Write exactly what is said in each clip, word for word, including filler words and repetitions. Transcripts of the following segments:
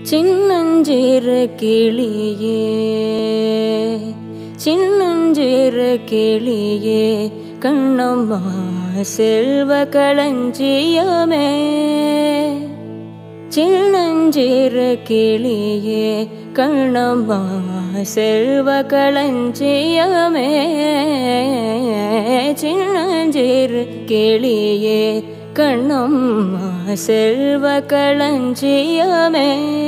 சின்னஞ்சிறு கிளியே சின்னஞ்சிறு கிளியே கண்ணம்மா செல்வ களஞ்சியமே சின்னஞ்சிறு கிளியே கண்ணம்மா செல்வ களஞ்சியமே சின்னஞ்சிறு கிளியே கண்ணம்மா செல்வ களஞ்சியமே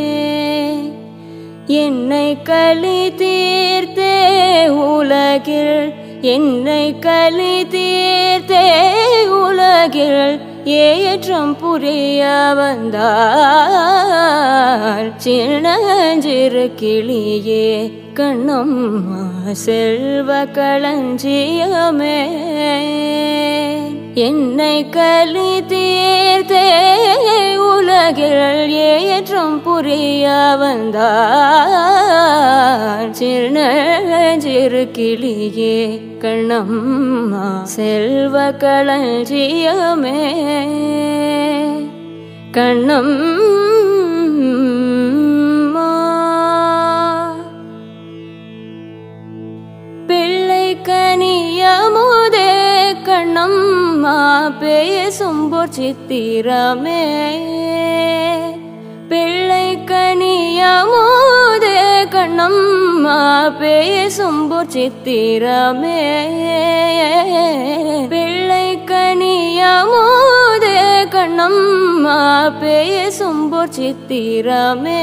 என்னை களி தீர்த்தே உலகில் என்னை களி தீர்த்தே உலகில் ஏற்றம் புரிய வந்தாள் சின்னஞ்சிறு கிளியே கண்ணம்மா செல்வ களஞ்சியமே என்னை களி தீர்த்தே உலகில் ஏற்றம் புரிய வந்தாள் சின்னஞ்சிறு கிளியே கண்ணம்மா செல்வ களஞ்சியமே கண்ணம்மா பிள்ளை கனியமுதே கண்ணம்மா பேசும்போர் சித்திரமே பிள்ளை கனியமுதே கண்ணம்மா பேசும்போர் சித்திரமே பிள்ளை கனியமுதே கண்ணம்மா பேசும்போர் சித்திரமே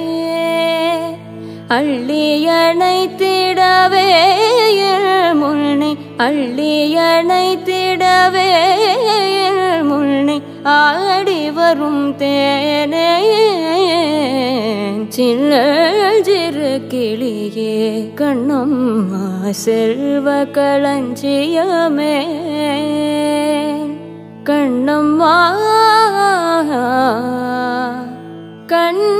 அள்ளி அணைத்திடவே முன்னே அள்ளி அணைத்திடவே முன்னே ஆடி வரும் தேனே சின்னஞ்சிறு கிளியே கண்ணம்மா செல்வ களஞ்சியமே கண்ணம்மா கண்